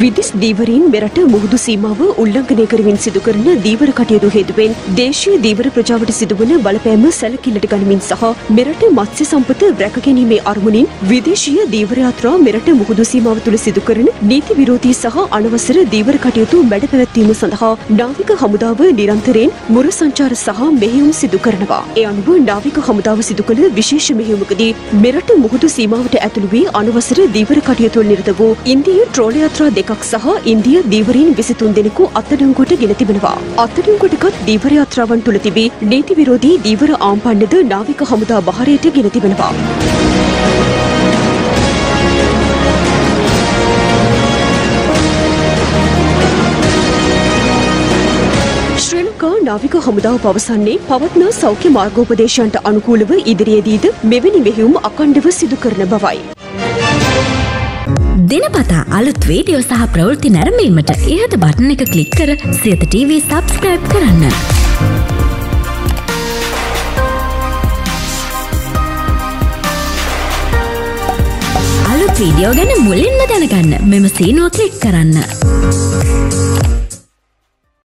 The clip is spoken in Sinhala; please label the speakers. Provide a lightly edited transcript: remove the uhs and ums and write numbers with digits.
Speaker 1: විදිස් දීවරීන් මෙරට මුහුදු සීමාව උල්ලංඝනය කරමින් සිදු කරන දීවර කටයුතු හේතුවෙන් දේශීය දීවර ප්‍රජාවට සිදුවන බලපෑම සැලකිල්ලට ගනිමින් සහ මෙරට මත්ස්‍ය සම්පත රැකගැනීමේ අරමුණින් විදේශීය දීවර යාත්‍රා මෙරට මුහුදු සීමාව තුළ සිදු කරන නීති විරෝධී සහ අනවසර දීවර කටයුතු මැඩ පැවැත්වීම සඳහා නාවික හමුදාව නිරන්තරයෙන් මුර සංචාර සහ මෙහෙයුම් සිදු කරනවා. ඒ අනුව නාවික හමුදාව සිදු කළ විශේෂ මෙහෙයුමකදී මෙරට මුහුදු සීමාවට ඇතුළු වී අනවසර දීවර කටයුතු වල නිරත වූ ඉන්දිය ට්‍රෝල යාත්‍රා දෙකක් සහ ඉන්දිය දීවරීන් 23 දෙනෙකු අත්අඩංගුවට ගෙන තිබෙනවා. අත්අඩංගුවටගත් දීවර යාත්‍රාවන් තුළ තිබී නීති විරෝධී දීවර ආම්පන්නද නාවික හමුදා බහරයට ගෙන තිබෙනවා. ශ්‍රී ලංකා නාවික හමුදාව පවසන්නේ පවත්න සෞඛ්‍ය මාර්ගෝපදේශයන්ට අනුකූලව ඉදිරියේදීද මෙවැනි මෙහෙයුම් අඛණ්ඩව සිදු කරන බවයි.
Speaker 2: දිනපතා අලුත් වීඩියෝ සහ ප්‍රවෘත්ති නැරඹීමට ඉහත බටන් එක ක්ලික් කර සියත TV සබ්ස්ක්‍රයිබ් කරන්න. අලුත් වීඩියෝ ගැන මුලින්ම දැනගන්න මෙම සීනුව ක්ලික් කරන්න.